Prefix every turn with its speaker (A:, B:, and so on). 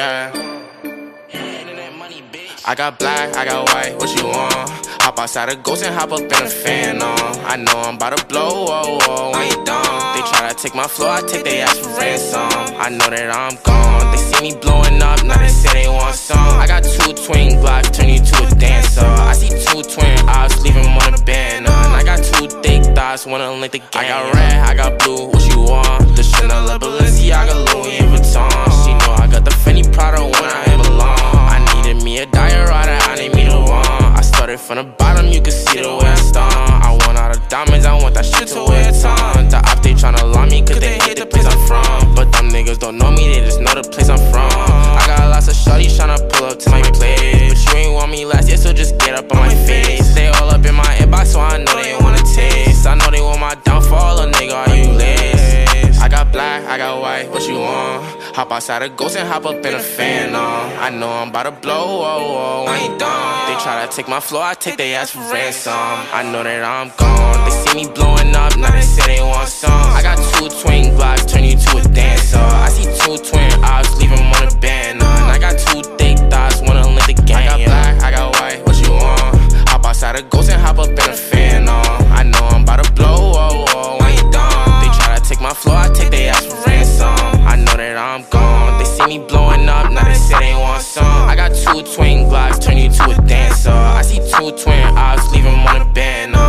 A: yeah. I got black, I got white, what you want? Hop outside a ghost and hop up in a fan on. I know I'm about to blow, whoa, whoa, I ain't dumb. They try to take my flow, I take their ass for ransom. I know that I'm gone, they see me blowing up, now they say they want some. I got 2 twin Glocks, turn you to a dancer. I see 2 twin eyes, leave them on a banner. And I got 2 thick thighs, wanna link the gang. I got red, I got blue, what you want? The Chanel, Balenciaga, Louis Vuitton. She know I got the Fendi Prada when I belong. I needed me a diorata, I need me the one. I started from the bottom, you can see the way I stomp. I want all the diamonds, I want that shit to wear a ton. The op, they tryna lie me cause they hate the place I'm from. But them niggas don't know me, they just know the place I'm from. I got lots of shorties tryna pull up to my place, but you ain't want me last year, so just get up on my face. They all up in my inbox, so I know they wanna taste. I know they want my downfall, a nigga, are you lace? I got black, I got white, what you want? Hop outside a ghost and hop up in a fan on. I know I'm about to blow, whoa, whoa, I ain't dumb. They try to take my flow, I take their ass for ransom. I know that I'm gone, they see me blowing up, now they say they want some. I got 2 twin Glocks, turn you to a dancer. I see 2 twin eyes, leave them on a banner. And I got 2 thick thighs, wanna link the gang. I got black, I got white, what you want? Hop outside a ghost and hop up in a fan on. I know I'm about to blow, whoa, whoa, I ain't dumb. They try to take my flow, I take their ass for ransom. I know that I'm gone, they see me blowing up, now they say they want some. I got 2 twin Glocks, turn you to a dancer. I see 2 twin eyes, leave them on a banner.